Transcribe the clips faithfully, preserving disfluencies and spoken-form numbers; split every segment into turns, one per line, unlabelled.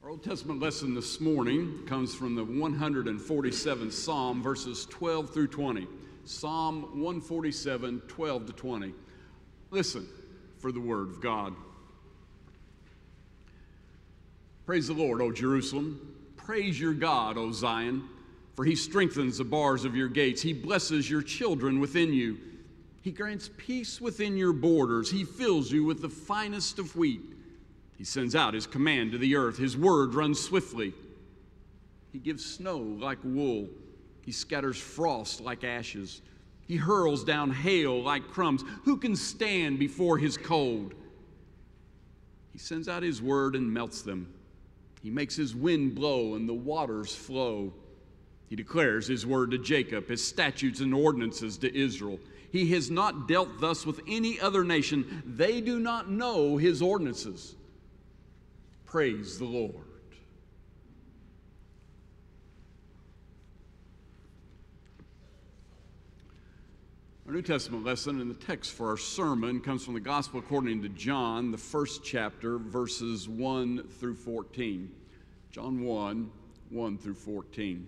Our Old Testament lesson this morning comes from the one hundred forty-seventh Psalm, verses twelve through twenty. Psalm one forty-seven, twelve to twenty. Listen for the word of God. Praise the Lord, O Jerusalem. Praise your God, O Zion, for he strengthens the bars of your gates. He blesses your children within you. He grants peace within your borders. He fills you with the finest of wheat. He sends out his command to the earth. His word runs swiftly. He gives snow like wool. He scatters frost like ashes. He hurls down hail like crumbs. Who can stand before his cold? He sends out his word and melts them. He makes his wind blow and the waters flow. He declares his word to Jacob, his statutes and ordinances to Israel. He has not dealt thus with any other nation. They do not know his ordinances. Praise the Lord. Our New Testament lesson and the text for our sermon comes from the Gospel according to John, the first chapter, verses one through fourteen. John one, one through fourteen.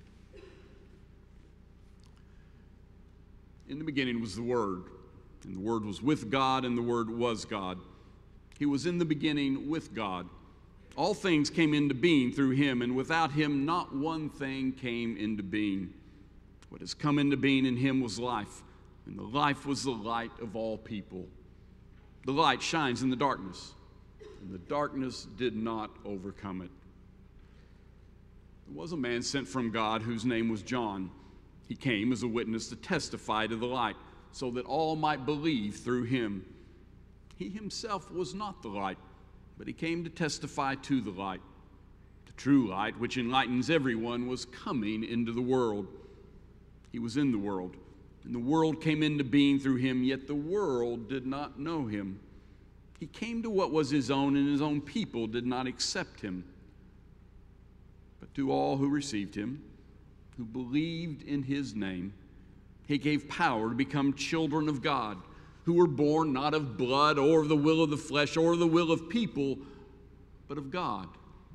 In the beginning was the Word, and the Word was with God, and the Word was God. He was in the beginning with God. All things came into being through him, and without him not one thing came into being. What has come into being in him was life, and the life was the light of all people. The light shines in the darkness, and the darkness did not overcome it. There was a man sent from God whose name was John. He came as a witness to testify to the light, so that all might believe through him. He himself was not the light, but he came to testify to the light. The true light, which enlightens everyone, was coming into the world. He was in the world, and the world came into being through him, yet the world did not know him. He came to what was his own, and his own people did not accept him. But to all who received him, who believed in his name, he gave power to become children of God, who were born not of blood or of the will of the flesh or the will of people, but of God.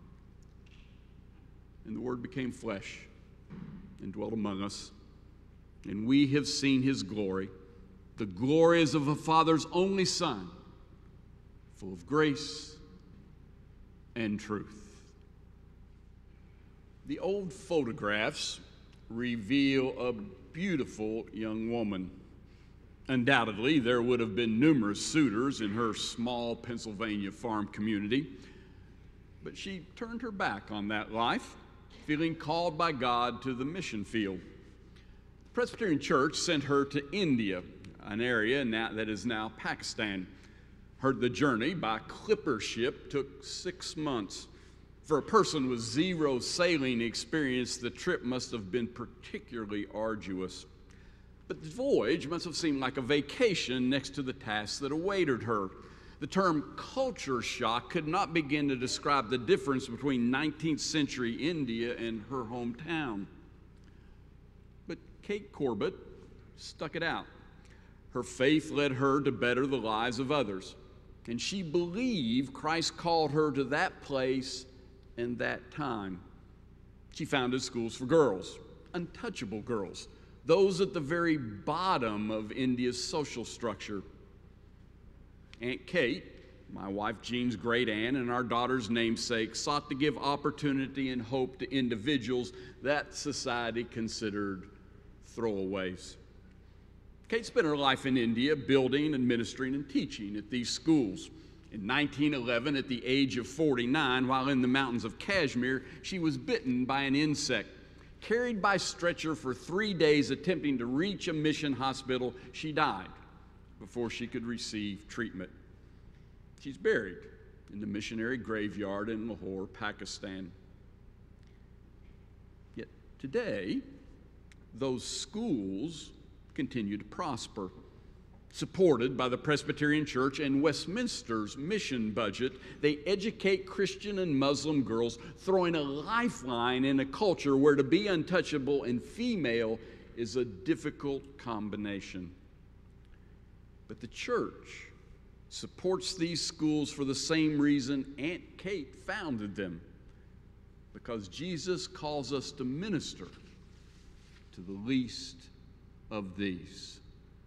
And the Word became flesh and dwelt among us, and we have seen his glory. The glory is of a Father's only Son, full of grace and truth. The old photographs reveal a beautiful young woman. Undoubtedly, there would have been numerous suitors in her small Pennsylvania farm community, but she turned her back on that life, feeling called by God to the mission field. The Presbyterian Church sent her to India, an area now, that is now Pakistan. Her the journey by clipper ship took six months. For a person with zero sailing experience, the trip must have been particularly arduous. But the voyage must have seemed like a vacation next to the tasks that awaited her. The term culture shock could not begin to describe the difference between nineteenth century India and her hometown. But Kate Corbett stuck it out. Her faith led her to better the lives of others, and she believed Christ called her to that place and that time. She founded schools for girls, untouchable girls, those at the very bottom of India's social structure. Aunt Kate, my wife Jean's great aunt and our daughter's namesake, sought to give opportunity and hope to individuals that society considered throwaways. Kate spent her life in India building, administering, and teaching at these schools. In nineteen eleven, at the age of forty-nine, while in the mountains of Kashmir, she was bitten by an insect. Carried by stretcher for three days attempting to reach a mission hospital, she died before she could receive treatment. She's buried in the missionary graveyard in Lahore, Pakistan. Yet today, those schools continue to prosper. Supported by the Presbyterian Church and Westminster's mission budget, they educate Christian and Muslim girls, throwing a lifeline in a culture where to be untouchable and female is a difficult combination. But the church supports these schools for the same reason Aunt Kate founded them, because Jesus calls us to minister to the least of these.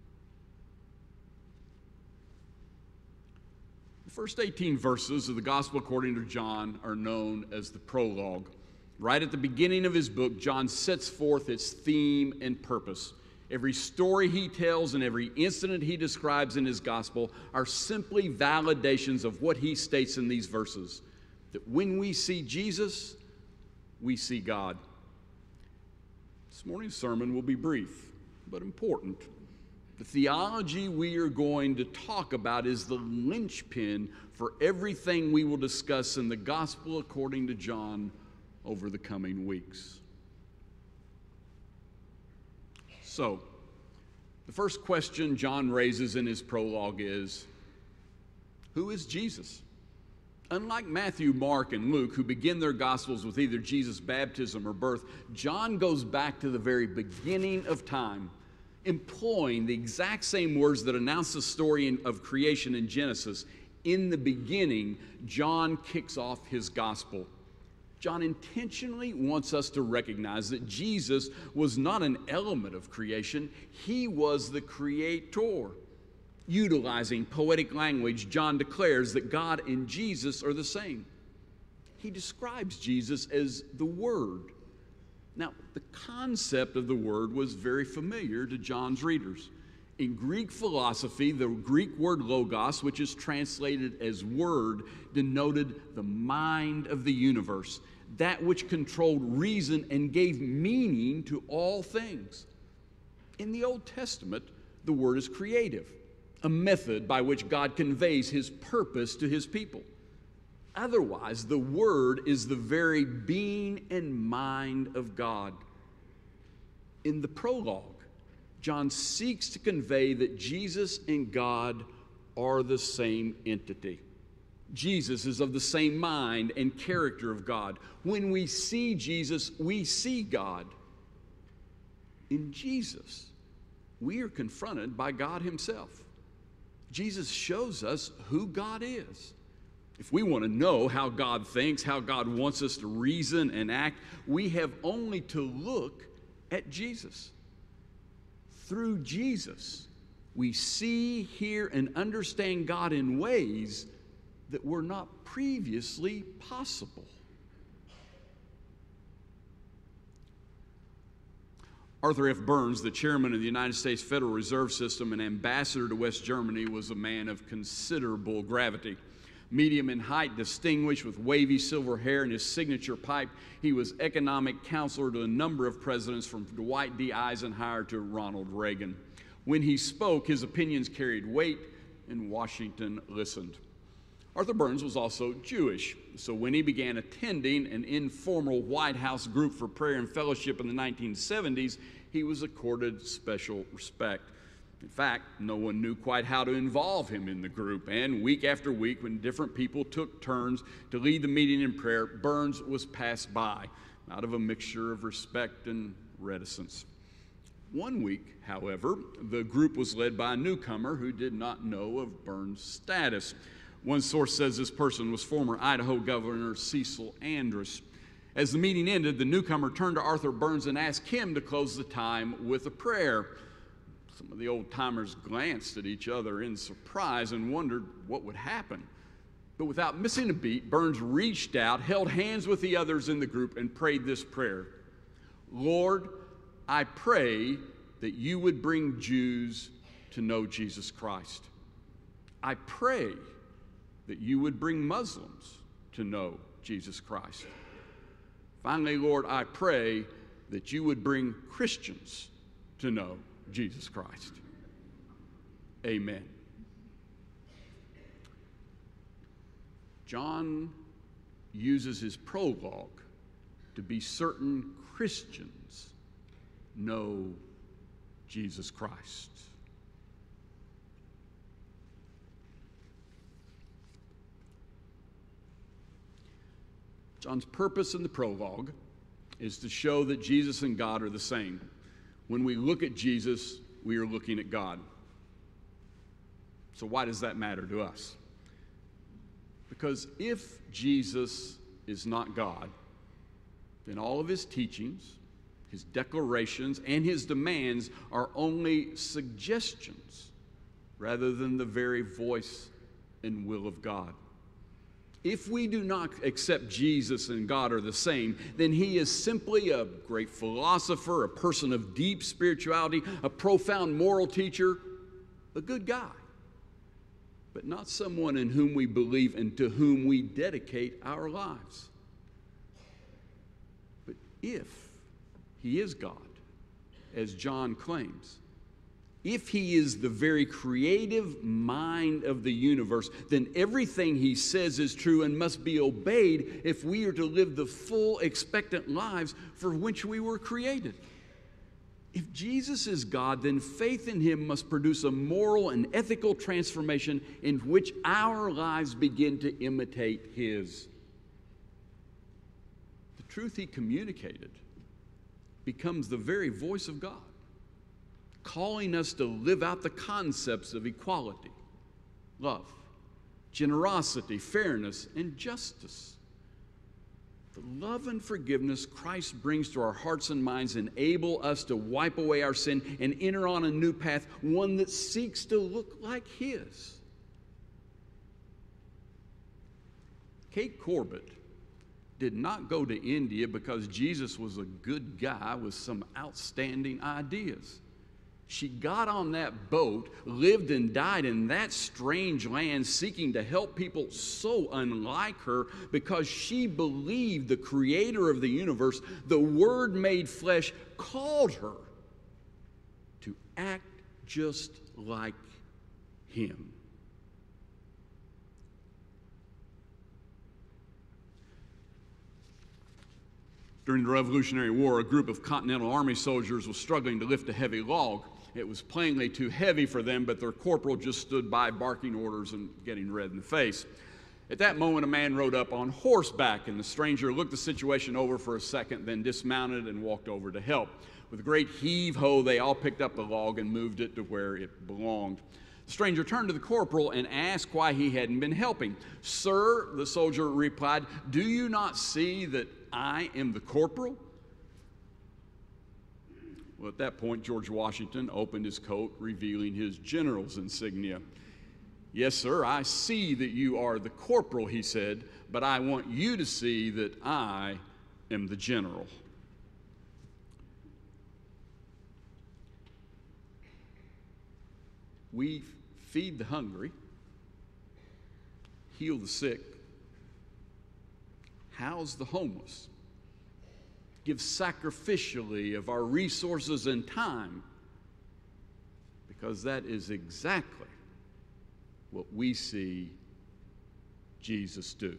The first eighteen verses of the Gospel according to John are known as the prologue. Right at the beginning of his book, John sets forth its theme and purpose. Every story he tells and every incident he describes in his gospel are simply validations of what he states in these verses, that when we see Jesus, we see God. This morning's sermon will be brief, but important. The theology we are going to talk about is the linchpin for everything we will discuss in the Gospel according to John over the coming weeks. So, the first question John raises in his prologue is, who is Jesus? Unlike Matthew, Mark, and Luke, who begin their Gospels with either Jesus' baptism or birth, John goes back to the very beginning of time, employing the exact same words that announce the story of creation in Genesis. In the beginning, John kicks off his Gospel. John intentionally wants us to recognize that Jesus was not an element of creation, he was the creator. Utilizing poetic language, John declares that God and Jesus are the same. He describes Jesus as the Word. Now, the concept of the Word was very familiar to John's readers. In Greek philosophy, the Greek word logos, which is translated as word, denoted the mind of the universe, that which controlled reason and gave meaning to all things. In the Old Testament, the word is creative, a method by which God conveys his purpose to his people. Otherwise, the Word is the very being and mind of God. In the prologue, John seeks to convey that Jesus and God are the same entity. Jesus is of the same mind and character of God. When we see Jesus, we see God. In Jesus, we are confronted by God himself. Jesus shows us who God is. If we want to know how God thinks, how God wants us to reason and act, we have only to look at Jesus. Through Jesus, we see, hear, and understand God in ways that were not previously possible. Arthur F. Burns, the chairman of the United States Federal Reserve System and ambassador to West Germany, was a man of considerable gravity. Medium in height, distinguished with wavy silver hair and his signature pipe, he was economic counselor to a number of presidents from Dwight D. Eisenhower to Ronald Reagan. When he spoke, his opinions carried weight, and Washington listened. Arthur Burns was also Jewish, so when he began attending an informal White House group for prayer and fellowship in the nineteen seventies, he was accorded special respect. In fact, no one knew quite how to involve him in the group, and week after week, when different people took turns to lead the meeting in prayer, Burns was passed by, out of a mixture of respect and reticence. One week, however, the group was led by a newcomer who did not know of Burns' status. One source says this person was former Idaho Governor Cecil Andrus. As the meeting ended, the newcomer turned to Arthur Burns and asked him to close the time with a prayer. Some of the old-timers glanced at each other in surprise and wondered what would happen. But without missing a beat, Burns reached out, held hands with the others in the group, and prayed this prayer. Lord, I pray that you would bring Jews to know Jesus Christ. I pray that you would bring Muslims to know Jesus Christ. Finally, Lord, I pray that you would bring Christians to know Jesus Christ. Amen. John uses his prologue to be certain Christians know Jesus Christ. John's purpose in the prologue is to show that Jesus and God are the same. When we look at Jesus, we are looking at God. So why does that matter to us? Because if Jesus is not God, then all of his teachings, his declarations, and his demands are only suggestions rather than the very voice and will of God. If we do not accept Jesus and God are the same, then he is simply a great philosopher, a person of deep spirituality, a profound moral teacher, a good guy, but not someone in whom we believe and to whom we dedicate our lives. But if he is God, as John claims, if he is the very creative mind of the universe, then everything he says is true and must be obeyed if we are to live the full, expectant lives for which we were created. If Jesus is God, then faith in him must produce a moral and ethical transformation in which our lives begin to imitate his. The truth he communicated becomes the very voice of God, calling us to live out the concepts of equality, love, generosity, fairness, and justice. The love and forgiveness Christ brings to our hearts and minds enable us to wipe away our sin and enter on a new path, one that seeks to look like his. Kate Corbett did not go to India because Jesus was a good guy with some outstanding ideas. She got on that boat, lived and died in that strange land, seeking to help people so unlike her because she believed the creator of the universe, the Word made flesh, called her to act just like him. During the Revolutionary War, a group of Continental Army soldiers was struggling to lift a heavy log. It was plainly too heavy for them, but their corporal just stood by barking orders and getting red in the face. At that moment, a man rode up on horseback, and the stranger looked the situation over for a second, then dismounted and walked over to help. With a great heave-ho, they all picked up the log and moved it to where it belonged. The stranger turned to the corporal and asked why he hadn't been helping. "Sir," the soldier replied, "do you not see that I am the corporal?" Well, at that point, George Washington opened his coat, revealing his general's insignia. "Yes, sir, I see that you are the corporal," he said, "but I want you to see that I am the general." We feed the hungry, heal the sick, house the homeless, give sacrificially of our resources and time, because that is exactly what we see Jesus do.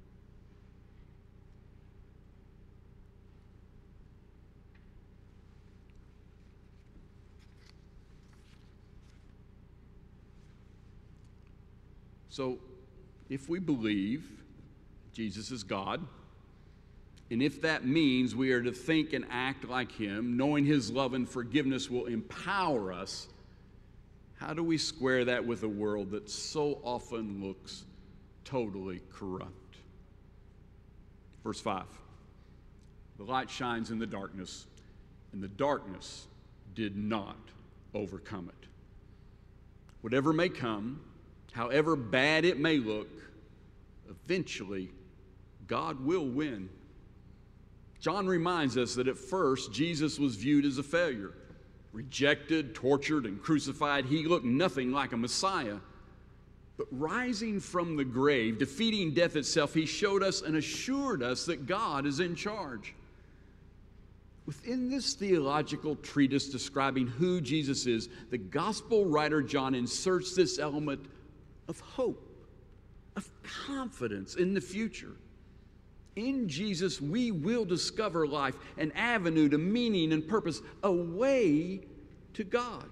So, if we believe Jesus is God, and if that means we are to think and act like him, knowing his love and forgiveness will empower us, how do we square that with a world that so often looks totally corrupt? Verse five, "The light shines in the darkness, and the darkness did not overcome it." Whatever may come, however bad it may look, eventually God will win. John reminds us that at first Jesus was viewed as a failure. Rejected, tortured, and crucified, he looked nothing like a Messiah. But rising from the grave, defeating death itself, he showed us and assured us that God is in charge. Within this theological treatise describing who Jesus is, the gospel writer John inserts this element of hope, of confidence in the future. In Jesus, we will discover life, an avenue to meaning and purpose, a way to God.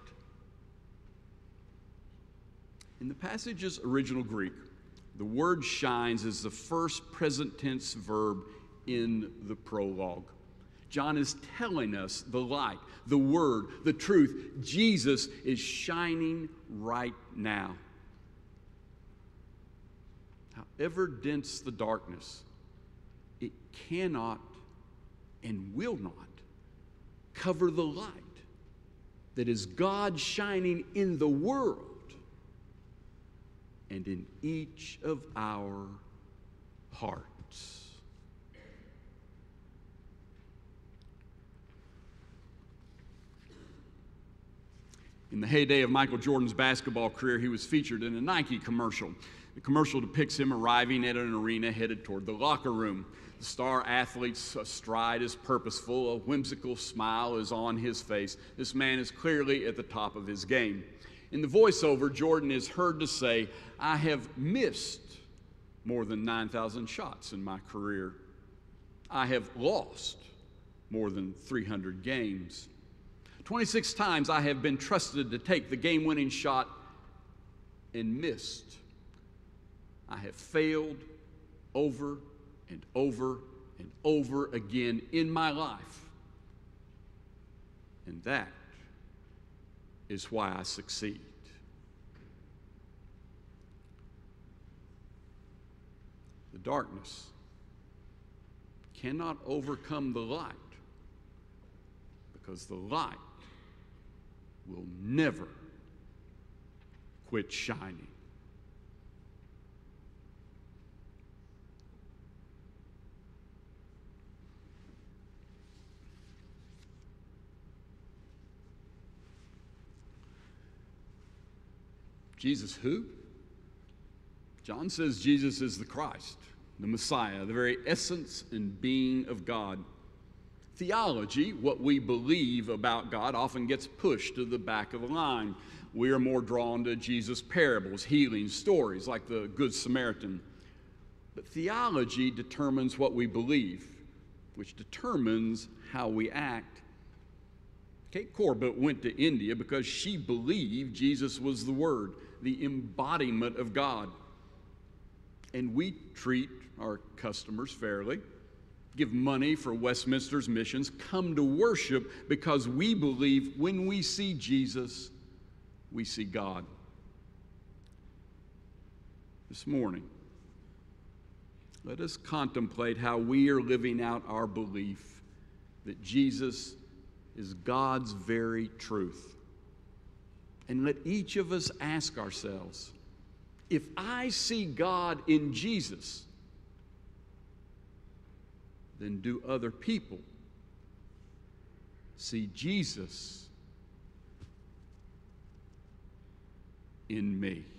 In the passage's original Greek, the word shines is the first present tense verb in the prologue. John is telling us the light, the word, the truth. Jesus is shining right now. However dense the darkness, it cannot and will not cover the light that is God shining in the world and in each of our hearts. In the heyday of Michael Jordan's basketball career, he was featured in a Nike commercial. The commercial depicts him arriving at an arena headed toward the locker room. The star athlete's stride is purposeful. A whimsical smile is on his face. This man is clearly at the top of his game. In the voiceover, Jordan is heard to say, "I have missed more than nine thousand shots in my career. I have lost more than three hundred games. twenty-six times I have been trusted to take the game-winning shot and missed. I have failed over and over and over again in my life. And that is why I succeed." The darkness cannot overcome the light, because the light will never quit shining. Jesus who? John says Jesus is the Christ, the Messiah, the very essence and being of God. Theology, what we believe about God, often gets pushed to the back of the line. We are more drawn to Jesus' parables, healing stories like the Good Samaritan. But theology determines what we believe, which determines how we act. Kate Corbett went to India because she believed Jesus was the Word, the embodiment of God. And we treat our customers fairly, give money for Westminster's missions, come to worship because we believe when we see Jesus, we see God. This morning, let us contemplate how we are living out our belief that Jesus is God's very truth. And let each of us ask ourselves, if I see God in Jesus, then do other people see Jesus in me?